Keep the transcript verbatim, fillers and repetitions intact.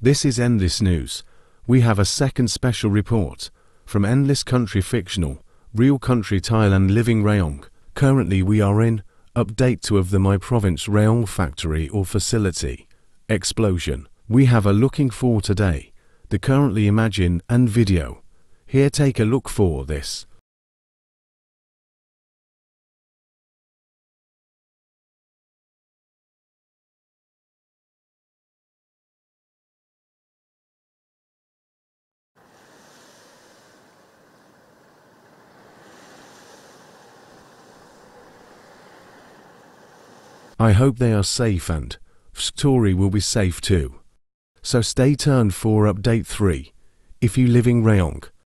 This is Endless News. We have a second special report from Endless Country Fictional, Real Country Thailand Living Rayong. Currently we are in Update two of the My Province Rayong factory or facility. Explosion. We have a looking for today. The currently imagine and video. Here take a look for this. I hope they are safe and story will be safe too. So stay tuned for update three. If you living Rayong,